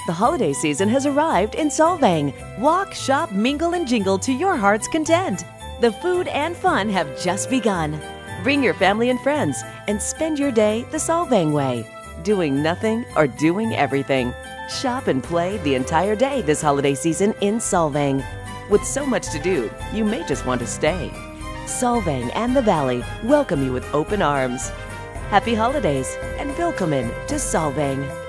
The holiday season has arrived in Solvang. Walk, shop, mingle, and jingle to your heart's content. The food and fun have just begun. Bring your family and friends and spend your day the Solvang way. Doing nothing or doing everything. Shop and play the entire day this holiday season in Solvang. With so much to do, you may just want to stay. Solvang and the Valley welcome you with open arms. Happy holidays and welcome to Solvang.